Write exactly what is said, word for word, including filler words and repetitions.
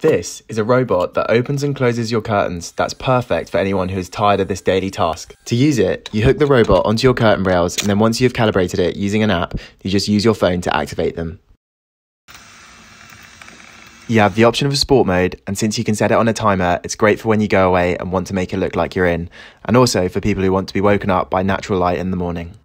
This is a robot that opens and closes your curtains that's perfect for anyone who is tired of this daily task. To use it, you hook the robot onto your curtain rails, and then once you've calibrated it using an app, you just use your phone to activate them. You have the option of a sport mode, and since you can set it on a timer, it's great for when you go away and want to make it look like you're in, and also for people who want to be woken up by natural light in the morning.